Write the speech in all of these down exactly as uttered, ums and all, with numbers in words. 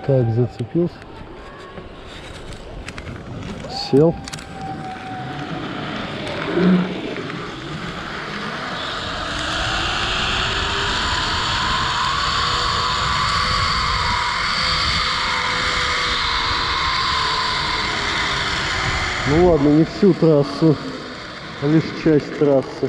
Так, зацепился. Сел. Ну ладно, не всю трассу, а лишь часть трассы.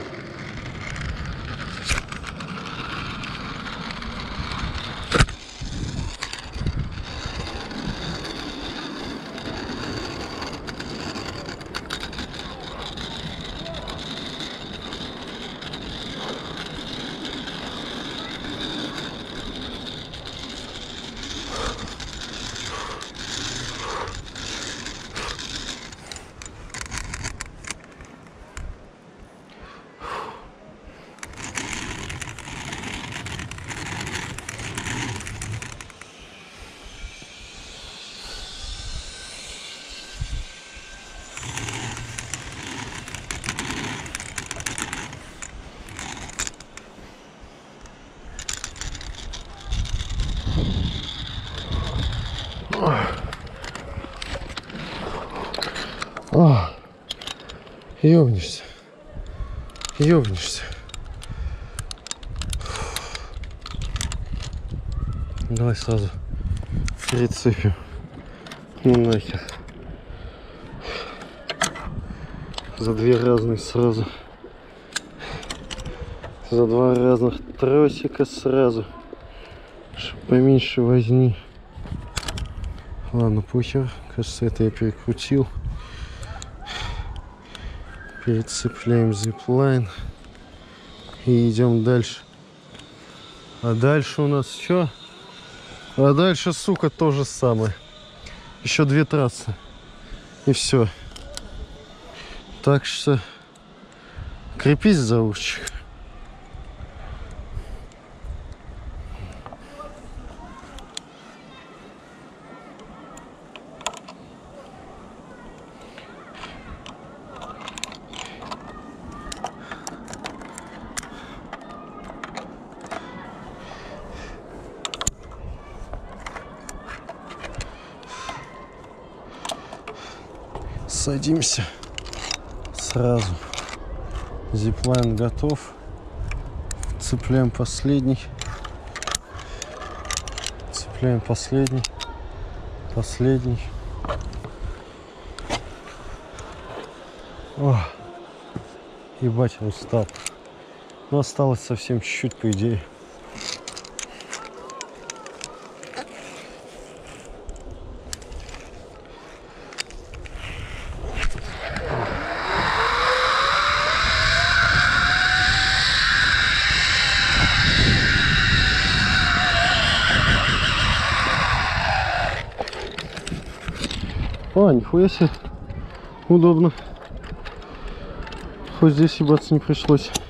А, ёбнешься, ёбнешься. Давай сразу прицепим. Ну нахер. За две разных сразу. За два разных тросика сразу. Чтоб поменьше возни. Ладно, похер. Кажется, это я перекрутил. Перецепляем зиплайн и идем дальше. А дальше у нас что? А дальше, сука, то же самое. Еще две трассы. И все. Так что крепись, заушчик. Садимся сразу. Зиплайн готов. Цепляем последний. Цепляем последний. Последний. О, ебать, устал. Но осталось совсем чуть-чуть, по идее. А, нихуя себе. Удобно. Хоть здесь ебаться не пришлось.